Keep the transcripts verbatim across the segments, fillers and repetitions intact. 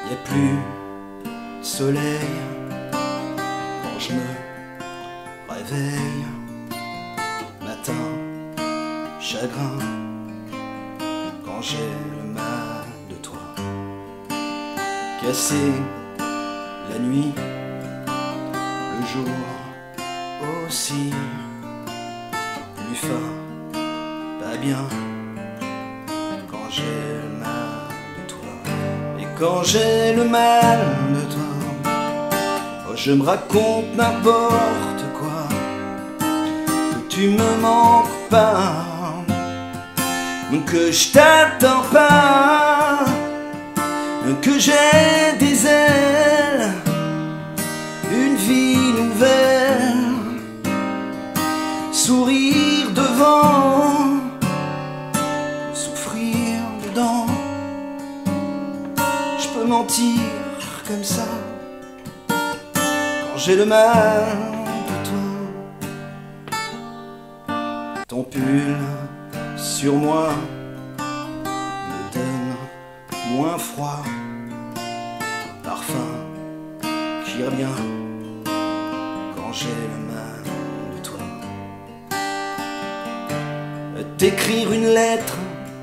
y a plus de soleil quand je me réveille. Matin, chagrin quand j'ai le mal de toi. Cassé la nuit, le jour aussi. Plus fin, pas bien quand j'ai le mal de toi. Et quand j'ai le mal de toi, oh, je me raconte n'importe quoi, que tu me manques pas, que je t'attends pas, que j'ai des ailes, une vie nouvelle, sourire devant, souffrir dedans. Je peux mentir comme ça quand j'ai le mal de toi. Ton pull sur moi me donne moins froid, parfum qui revient quand j'ai le mal de toi. T'écrire une lettre,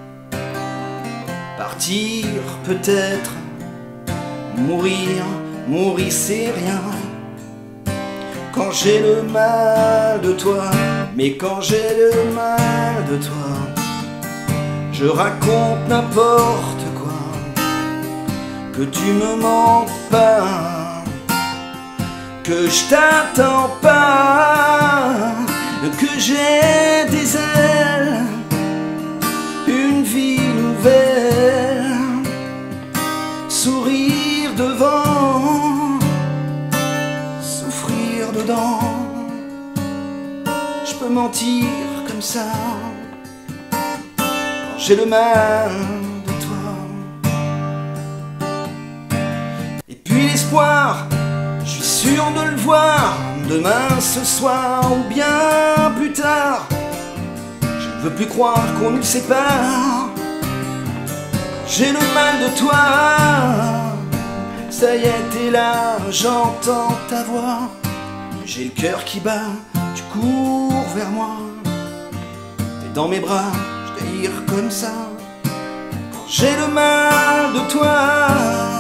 partir peut-être, mourir, mourir c'est rien quand j'ai le mal de toi. Mais quand j'ai le mal de toi, je raconte n'importe quoi, que tu me manques pas, que je t'attends pas, que j'ai des ailes, une vie nouvelle, sourire devant, souffrir dedans. Je peux mentir comme ça quand j'ai le mal de toi. Et puis l'espoir, je suis sûr de le voir demain, ce soir ou bien plus tard. Je ne veux plus croire qu'on nous sépare. J'ai le mal de toi, ça y est, t'es là, j'entends ta voix. J'ai le cœur qui bat, tu cours vers moi. T'es dans mes bras, je délire comme ça quand j'ai le mal de toi.